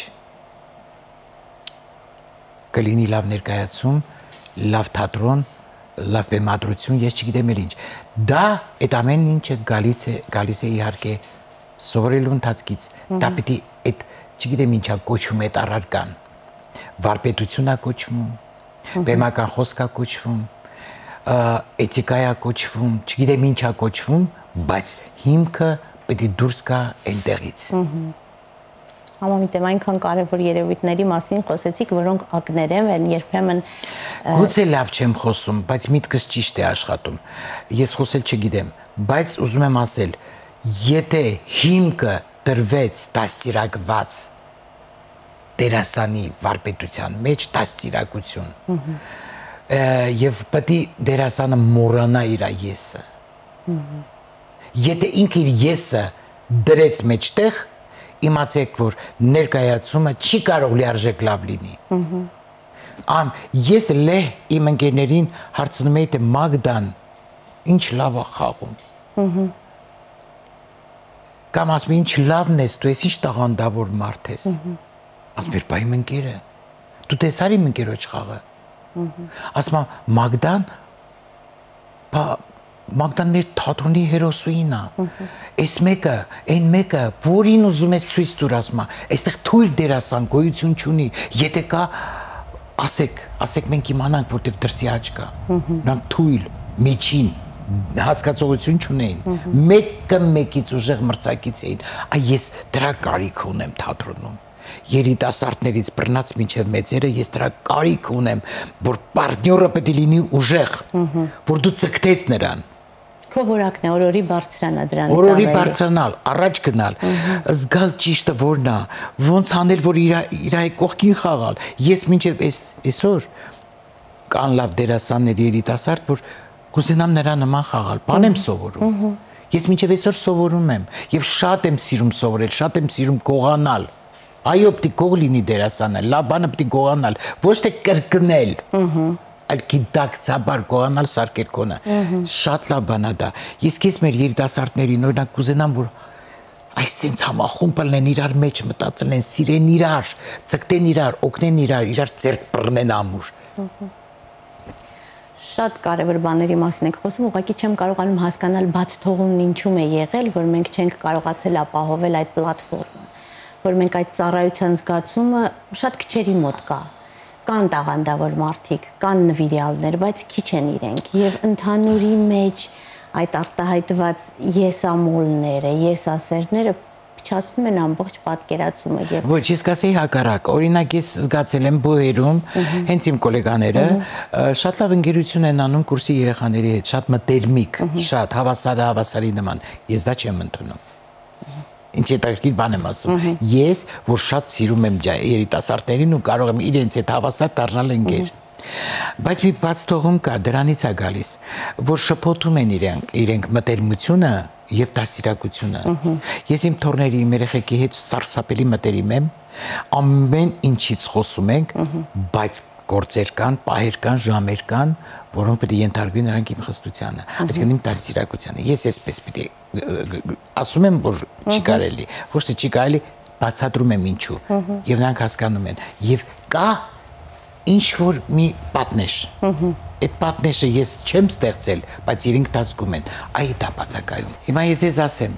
Կլինի լավ ներկայացում, լավ թատրոն, լավ բեմադրություն, ես չգիտեմ էլ ինչ։ Դա այդ ամեն ինչը գալիս է, գալիս է իհարկե սովորելու ընթացքից։ Դա պիտի այդ չգիտեմ ինչա կոչվում այդ առարկան։ Վարպետությունա կոչվում, բեմական խոսքա կոչվում, էթիկայա կոչվում, չգիտեմ ինչա կոչվում, բայց հիմքը պիտի դուրս գա այնտեղից։ Համամիտ եմ, այնքան կարևոր երևույթների մասին խոսեցիք, որոնք ակներև են, երբեմն Գուցե լավ չեմ խոսում, բայց միտքս ճիշտ է աշխատում։ Ես խոսել չգիտեմ, բայց ուզում եմ ասել, եթե հիմքը դրվեց դաստիարակված դերասանի վարպետության մեջ, դաստիարակություն, եւ պետք է դերասանը մոռանա իր եսը։ Եթե ինքը իր եսը դրեց մեջտեղ, իմացեք, որ ներկայացումը չի կարող լիարժեք լավ լինի։ Ամ ես լեհ իմ ընկերներին հարցնում եի, թե Մագդան ինչ լավ է խաղում։ Կամ ասում ինչ լավն ես, դու ես ինչ տաղանդավոր մարդ ես։ Ասում էր, բայ իմ ընկերը, դու տեսար իմ ընկերոջ խաղը։ Ասում եմ, Մագդան, Մագդան մեր թատրոնի հերոսուին է։ Այս մեկը, այն մեկը, որին ուզում ես ցույց տուր, ասում եմ, այստեղ թույլ դերասան գոյություն չունի, եթե կա ասեք, ասեք մենք իմանանք, որտեվ դրսի աճ կա։ Նրանք թույլ, միջին, հասկացողություն չունեին։ Մեկը մեկից ուժեղ մրցակից էին։ Այ ես դրա կարիք ունեմ թատրոնում։ Երիտասարդներից բռնած մինչև մեծերը ես դրա կարիք ունեմ, որ պարտնյորը պետք է լինի ուժեղ, որ դու ցկտես նրան։ Քո որակն է, օրորի բարձրանա դրանից ավելի։ Օրորի բարձրանալ, առաջ գնալ, զգալ ճիշտը որն է, ոնց անել, որ իր այդ կողքին խաղալ։ Ես մինչև այսօր կան լավ դերասաններ երիտասարդ, որ կուզենամ նրա նման խաղալ, բան եմ սովորում։ Ես մինչև այսօր սովորում եմ եւ շատ եմ սիրում սովորել, շատ եմ սիրում գողանալ։ Այո, պետք է գող լինի դերասանը, լավ բանը պետք է գողանալ, ոչ թե կրկնել։ Այլ գիտակցաբար գողանալ սարքերքոնը։ Շատ լավ բան է դա։ Իսկ ես մեր երիտասարդներին օրինակ կուզենամ, որ այս sense համախումբ լինեն, իրար մեջ մտածեն, սիրեն իրար, ցկտեն իրար, օգնեն իրար, իրար ձեռք բռնեն ամուր։ Շատ կարևոր բաների մասին եք խոսում, ուղղակի չեմ կարողանում հասկանալ բաց թողումն ինչու է եղել, որ մենք չենք կարողացել ապահովել այդ պլատֆորմը, որ մենք այդ ծառայության զգացումը շատ քչերի մոտ կա։ Կան տաղանդավոր մարդիկ, կան նվիրյալներ, բայց քիչ են իրենք եւ ընդհանուրի մեջ այդ արտահայտված եսամոլները, եսասերները փչացնում են ամբողջ պատկերացումը եւ Ոչ, ես կասեի հակառակ, օրինակ ես զգացել եմ բոյերում, հենց իմ գոլեգաները շատ լավ ընկերություն են անում կուրսի երեխաների հետ, շատ մտերմիկ, շատ հավասարը հավասարի նման, ես դա չեմ ընդունում։ Ինչ հետաքրքիր բան եմ ասում։ Ես, որ շատ սիրում եմ երիտասարդներին ու կարող եմ իրենց հետ հավասար դառնալ ընկեր։ Բայց մի բաց թողում կա, դրանից է գալիս, որ շփոթում են իրենք, իրենք մտերմությունը եւ դաստիարակությունը։ Ես իմ թորների, իմ երեխեքի հետ սարսափելի մտերիմ եմ, ամեն ինչից խոսում ենք, բայց գործեր կան, պահեր կան, ժամեր կան, որոնք պետք է ենթարկվի նրանք իմ խստությանը, այսինքն իմ դաստիարակությանը։ Ես էսպես պետք է ասում եմ, որ չի կարելի, ոչ թե չի կարելի, բացատրում եմ ինչու, եւ նրանք հասկանում են։ Եվ կա ինչ որ մի պատնեշ։ Այդ պատնեշը ես չեմ ստեղծել, բայց իրենք դա զգում են։ Այ դա բացակայում։ Հիմա ես ես ասեմ,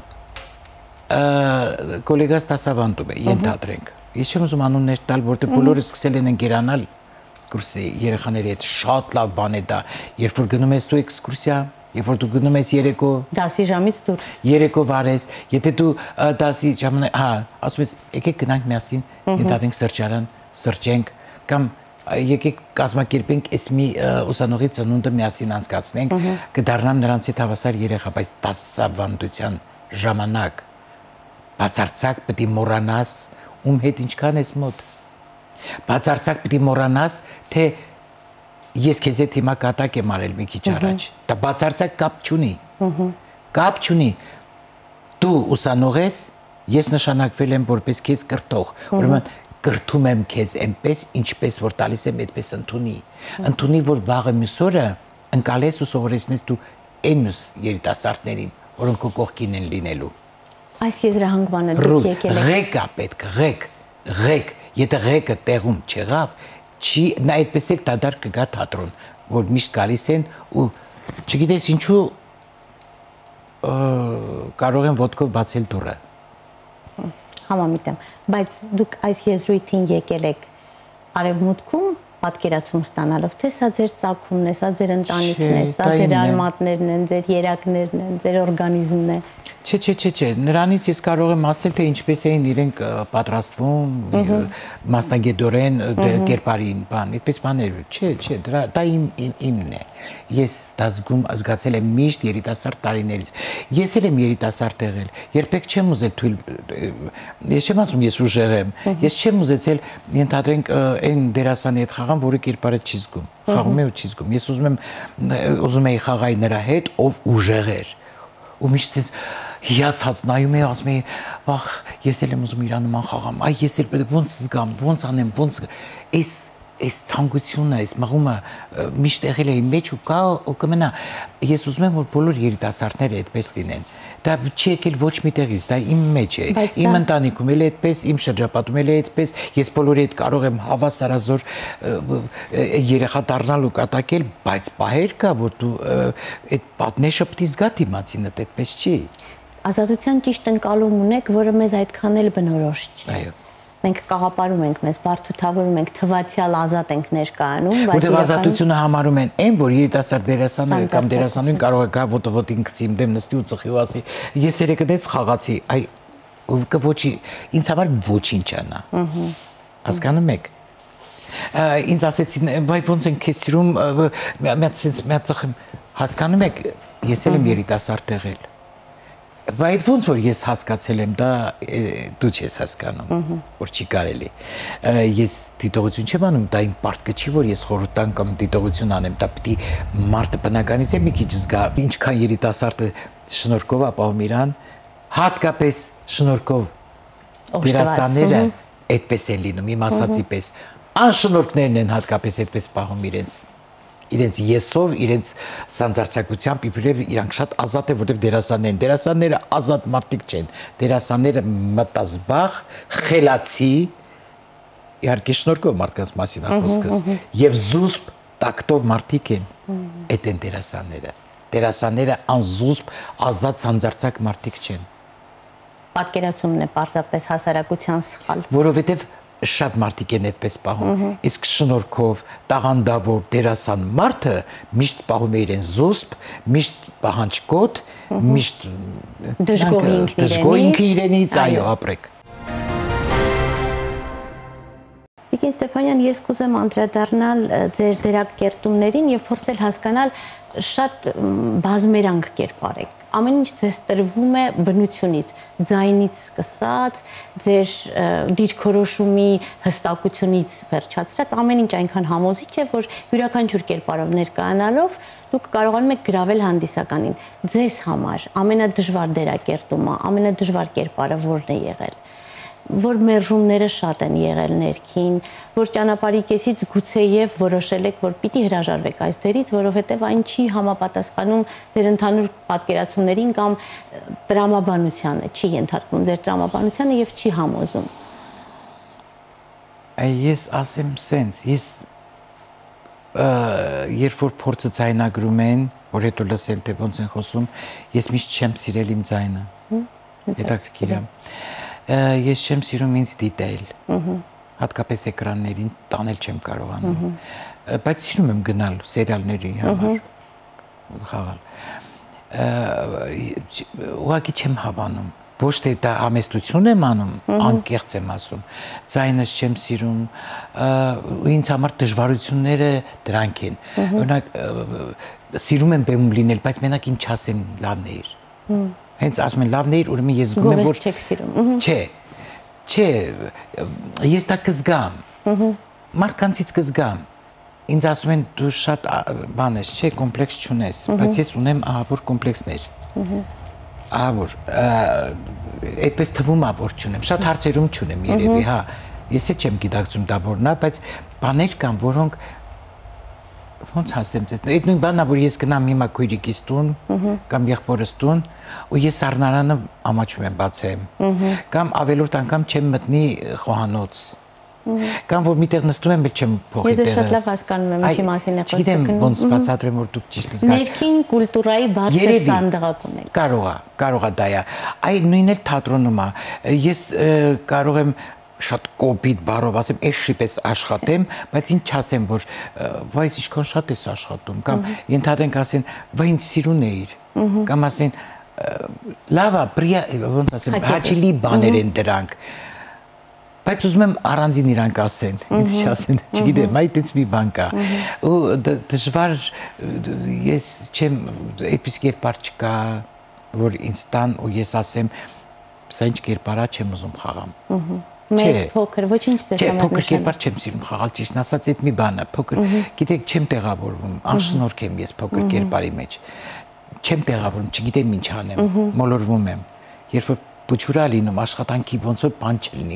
գոլեգաս դասավանդում է, ենթադրենք։ Ես չեմ ուզում անուններ տալ, որտեղ բոլորը սկսել են ընկերանալ կուրսի երեխաների հետ, շատ լավ բան է դա, երբ որ գնում ես դու էքսկուրսիա, երբ որ դու գնում ես երեկո դասի ժամից դուրս, երեկո վարես, եթե դու դասի ժամանակ, հա, ասում ես, եկեք գնանք միասին, ենթադրենք սրճարան, սրճենք, կամ եկեք կազմակերպենք այս մի ուսանողի ծնունդը միասին անցկացնենք, կդառնամ նրանց հետ հավասար երեխա, բայց դասավանդության ժամանակ բացարձակ պետք է մոռանաս, ում հետ ինչքան ես մոտ։ Բացարձակ պետք է մոռանաս, թե ես քեզ հետ հիմա կատակ եմ արել մի քիչ առաջ։ Դա բացարձակ կապ չունի։ Կապ չունի։ Դու ուսանող ես, ես նշանակվել եմ որպես քեզ կրթող։ Ուրեմն կրթում եմ քեզ այնպես, ինչպես որ տալիս եմ, այդպես ընդունի։ Ընդունի, որ վաղը մյուս օրը ընկալես ու սովորեցնես դու այն մյուս երիտասարդներին, որոնք քո կողքին են լինելու։ Այս եզրահանգմանը դուք եկել եք։ Ղեկա պետք, ղեկ, ղեկ, եթե ղեկը տեղում չեղավ, չի, նա այդպես էլ դադար կգա թատրոն, որ միշտ գալիս են ու չգիտես ինչու կարող են ոտքով բացել դուռը։ Համամիտ եմ, բայց դուք այս եզրույթին եկել եք արևմուտքում պատկերացում ստանալով, թե սա ձեր ծագումն է, սա ձեր ընտանիքն է, սա ձեր արմատներն են, ձեր երակներն են, ձեր օրգանիզմն է։ Չէ, չէ, չէ, չէ, նրանից ես կարող եմ ասել, թե ինչպես էին իրենք պատրաստվում, մասնագետորեն կերպարին, բան, այդպես բաներ, չէ, չէ, դա իմն է։ Ես դա զգում, զգացել եմ միշտ երիտասարդ տարիներից։ Ես էլ եմ երիտասարդ եղել, երբեք չեմ ուզել թույլ, ես չեմ ասում ես ուժեղ եմ, ես չեմ ուզեցել ենթադրենք այն դերասանի հետ խաղամ, որը կերպարը չի զգում, խաղում է ու չի զգում։ Ես ուզում եմ, ուզում էի խաղալ նրա հետ, ով ուժեղ էր։ Ու միշտ ինձ հիացած նայում էի, ասում էի, վախ, ես էլ եմ ուզում իր նման խաղամ, այ ես էլ ոնց զգամ, ոնց անեմ, ոնց այս այս ցանկությունը, այս մղումը միշտ եղել է իմ մեջ ու կա ու կմնա։ Ես ուզում եմ, որ բոլոր երիտասարդները այդպես լինեն։ Դա չի եկել ոչ մի տեղից, դա իմ մեջ է, իմ ընտանիքում էլ է այդպես, իմ շրջապատում էլ է այդպես, ես բոլորի հետ կարող եմ հավասարազոր երեխա դառնալ ու կատակել, բայց պահեր կա, որ դու այդ պատնեշպտի զգա դիմացինդ այդպես չի։ Ազատության ճիշտ ընկալում ունեք, որը մեզ այդքան էլ բնորոշ չի։ Այո։ Մենք կաղապարում ենք, մեզ բարդութավորում ենք, թվացյալ ազատ ենք ներկայանում, բայց որտեղ ազատությունը համարում են այն, որ երիտասարդ դերասանը կամ դերասանուհին կարող է գա ոտը-ոտին գցի իմ դեմ նստի ու ծխի ու ասի, ես երեկ դից խաղացի, այ կոչի, ինձ համար ոչինչ է նա։ Հասկանում եք։ Ինձ ասեցին, բայց ոնց են քեզ սիրում, մի հատ ծխեմ, հասկանում եք, ես էլ եմ երիտասարդ եղել։ Բայց ոնց որ ես հասկացել եմ, դա դու չես հասկանում, որ չի կարելի։ Ես դիտողություն չեմ անում, դա իմ պարտքը չի, որ ես խորհրդան կամ դիտողություն անեմ, դա պիտի մարդը բնականից է մի քիչ զգա, ինչքան երիտասարդը շնորհքով ապահովում իրան, հատկապես շնորհքով դերասանները այդպես են լինում, իմ ասածի պես, անշնորհքներն են հատկապես այդպես պահում իրենց։ Իրենց եսով, իրենց սանձարձակությամբ իբրև իրանք շատ ազատ է, որտեղ դերասաններ են։ Դերասանները ազատ մարդիկ չեն։ Դերասանները մտազբաղ, խելացի, իհարկե շնորհքով մարդկանց մասին խոսքս, եւ զուսպ տակտով մարդիկ են։ Այդ են դերասանները։ Դերասանները անզուսպ, ազատ սանձարձակ մարդիկ չեն։ Պատկերացումն է պարզապես հասարակության սխալ։ Որովհետեւ շատ մարդիկ են այդպես պահում, իսկ շնորհքով տաղանդավոր դերասան մարդը միշտ պահում է իրեն զուսպ, միշտ պահանջկոտ, միշտ դժգոհ ինքը իրենից, այո, ապրեք։ Տիկին Ստեփանյան, ես կուզեմ անդրադառնալ ձեր դերակերտումներին եւ փորձել հասկանալ շատ բազմերանգ կերպար եք։ Ամեն ինչ ձեզ տրվում է բնությունից, ձայնից սկսած, ձեր դիրքորոշումի հստակությունից վերջացրած, ամեն ինչ այնքան համոզիչ է, որ յուրաքանչյուր կերպարով ներկայանալով դուք կարողանում եք գրավել հանդիսականին։ Ձեզ համար ամենադժվար դերակերտումը, ամենադժվար կերպարը որն է եղել։ Որ մերժումները շատ են եղել ներքին, որ ճանապարհի կեսից գուցեև որոշել եք, որ պիտի հրաժարվեք այս դերից, որովհետև այն չի համապատասխանում ձեր ընդհանուր պատկերացումներին կամ տրամաբանությանը, չի ենթարկվում ձեր տրամաբանությանը եւ չի համոզում։ Ես ասեմ սենց, ես երբ որ փորձը ձայնագրում են, որ հետո լսեն թե ոնց են խոսում, ես միշտ չեմ սիրել իմ ձայնը։ Հետաքրքիր է։ Ես չեմ սիրում ինձ դիտել, հատկապես էկրաններին տանել չեմ կարողանում, բայց սիրում եմ գնալ սերիալների համար, խաղալ, ուղղակի չեմ հավանում, ոչ թե դա համեստություն եմ անում, անկեղծ եմ ասում, ձայնս չեմ սիրում, ու ինձ համար դժվարությունները դրանք են, օրինակ սիրում եմ բեմում լինել, բայց մենակ ինչ ասեն լավն է իր։ Հենց ասում են լավն է, ուրեմն ես զգում եմ, որ չէ, չէ, ես դա կզգամ, մարդկանցից կզգամ, ինձ ասում են դու շատ բան ես, չէ, կոմպլեքս չունես, բայց ես ունեմ ահավոր կոմպլեքսներ, ահավոր, այդպես թվում ա, որ չունեմ, շատ հարցերում չունեմ երևի, հա, ես էլ չեմ գիտակցում դա որն է, բայց բաներ կան, որոնք ոնց ասեմ ձեզ, այդ նույն բանն է, որ ես գնամ հիմա քույրիկիս տուն կամ եղբորս տուն ու ես սառնարանը ամաչում եմ բացեմ կամ ավելորդ անգամ չեմ մտնի խոհանոց կամ որ միտեղ նստում եմ, չեմ փոխի տեղս։ Ես շատ լավ հասկանում եմ, ինչի մասին է խոսքը։ Չգիտեմ ոնց բացատրեմ, որ դուք ճիշտ զգաք։ Ներքին կուլտուրայի բարձր սանդղակ ունեք։ Կարող է, կարող է դա է։ Այ նույնն էլ թատրոնում է։ Ես կարող եմ շատ կոպիտ բառով ասեմ, էշի պես աշխատեմ, բայց ինչ չասեմ, որ վայ ինչքան շատ ես աշխատում, կամ ենթադրենք ասեն, վայ ինչ սիրուն էիր, կամ ասեն, լավ է, պրիա, ոնց ասեմ, հաճելի բաներ են դրանք։ Բայց ուզում եմ առանձին իրանք ասեն, ինձ չասեն, չգիտեմ, այդ ինձ մի բան կա։ Ու դժվար ես չեմ, այդպես կերպար չկա, որ ինձ տան ու ես ասեմ, սա ինչ կերպարա չեմ ուզում խաղամ։ Մեծ փոքր, ոչինչ ձեզ համար նշան։ Չէ, փոքր կերպար չեմ սիրում խաղալ, ճիշտ ասած, այդ մի բան է, փոքր, գիտեք, չեմ տեղավորվում, անշնորհք եմ ես փոքր կերպարի մեջ։ Չեմ տեղավորվում, չգիտեմ ինչ անեմ, մոլորվում եմ։ Երբ որ փուչուրա լինում, աշխատանքի ոնց որ բան չլինի։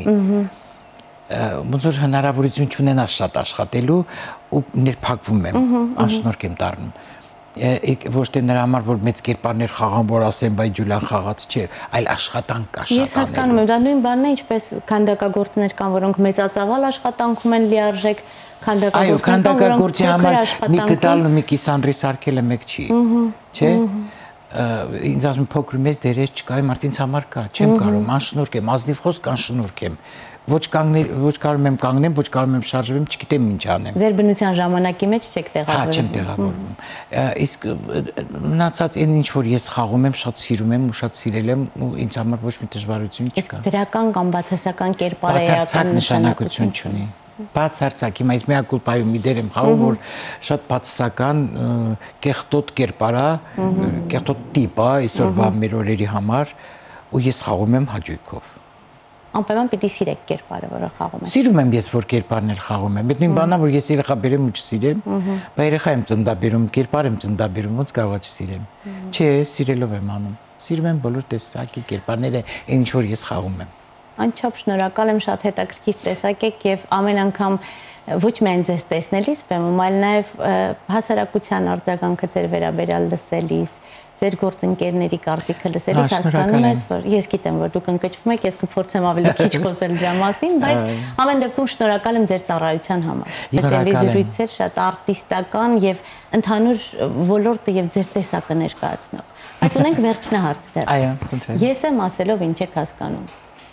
Ոնց որ հնարավորություն չունենաս շատ աշխատելու ու ներփակվում եմ, անշնորհք եմ դառնում։ Ոչ թե նրա համար, որ մեծ կերպարներ խաղան, որ ասեն, բայ Ջուլիան խաղաց, չէ, այլ աշխատանք կա շատ անելու։ Ես հասկանում եմ, դա նույն բանն է, ինչպես քանդակագործներ կան, որոնք մեծածավալ աշխատանքում են լիարժեք, քանդակագործի համար մի գտալն ու մի կիսանդրի սարքելը մեկ չի, չէ։ Ինձ ասում եմ փոքր մեծ դերես չկա, իմ արդեն համար կա, չեմ կարող, անշնորհք եմ, ազնիվ խոսք անշնորհք եմ։ Ոչ կանգնել, ոչ կարող եմ կանգնեմ, ոչ կարող եմ շարժվեմ, չգիտեմ ինչ անեմ։ Ձեր բնության ժամանակի մեջ չեք տեղավորվում։ Հա, չեմ տեղավորվում։ Իսկ մնացած այն ինչ որ ես խաղում եմ, շատ սիրում եմ ու շատ սիրել եմ ու ինձ համար ոչ մի դժվարություն չկա։ Իսկ դրական կամ բացասական կերպարայական նշանակություն չունի։ Բացարձակ, հիմա ես միակուլպայում մի դեր եմ խաղում, որ շատ բացասական կեղտոտ կերպարա, կեղտոտ տիպ է, այսօրվա մեր օրերի համար ու ես խաղում եմ հաճույքով։ Անպայման պիտի սիրեք կերպարը, որը խաղում եք։ Սիրում եմ ես, որ կերպարներ խաղում եմ։ Այդ նույն բանն է, որ ես երեխա բերեմ ու չսիրեմ, բայց երեխա եմ ծննդաբերում, կերպար եմ ծննդաբերում, ոնց կարող է չսիրեմ։ Չէ, սիրելով եմ անում։ Սիրում եմ բոլոր տեսակի կերպարները, այն ինչ որ ես խաղում եմ։ Անչափ շնորհակալ եմ, շատ հետաքրքիր տեսակ եք եւ ամեն անգամ ոչ միայն ձեզ տեսնելիս բեմում, այլ նաեւ հասարակության արձագանքը ձեր վերաբերյալ լսելիս, ձեր գործընկերների կարծիքը լսելիս հասկանում ես, որ ես գիտեմ, որ դուք ընկճվում եք, ես կփորձեմ ավելի քիչ խոսել դրա մասին, բայց ամեն դեպքում շնորհակալ եմ ձեր ծառայության համար։ Դա զրույցեր շատ արտիստական եւ ընդհանուր ոլորտը եւ ձեր տեսակը ներկայացնող։ Բայց ունենք վերջնահարց դեռ։ Այո, խնդրեմ։ Ես եմ ասելով ինչ եք հասկանում։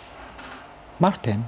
Մարդ եմ։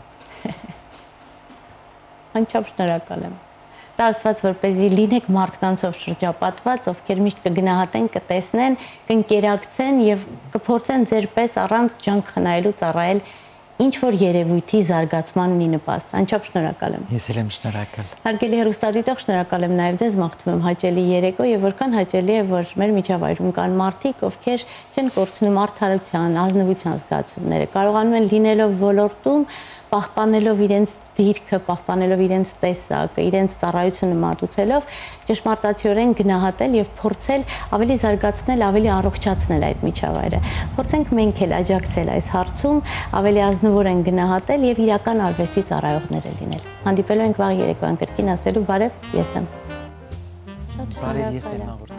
Անչափ շնորհակալ եմ։ Դա Աստված որպեսզի լինեք մարդկանցով շրջապատված, ովքեր միշտ կգնահատեն, կտեսնեն, կընկերակցեն եւ կփորձեն ձեր պես առանց ջանք խնայելու ծառայել ինչ որ երևույթի զարգացմանն ի նպաստ։ Անչափ շնորհակալ եմ։ Ես էլ եմ շնորհակալ։ Հարգելի հեռուստադիտող, շնորհակալ եմ նաեւ ձեզ, մաղթում եմ հաճելի երեկո եւ որքան հաճելի է, որ մեր միջավայրում կան մարդիկ, ովքեր չեն կորցնում արդարության, ազնվության զգացումները, կարողանում են լինելով ոլորտում պահպանելով իրենց դիրքը, պահպանելով իրենց տեսակը, իրենց ծառայությունը մատուցելով, ճշմարտացիորեն գնահատել եւ փորձել ավելի զարգացնել, ավելի առողջացնել այդ միջավայրը։ Փորձենք մենք էլ աջակցել այս հարցում, ավելի ազնվորեն գնահատել եւ իրական արվեստի ծառայողներ լինել։ Հանդիպելու ենք վաղ երեկոյան կրկին ասելու բարև, ես եմ։ Բարև, ես եմ։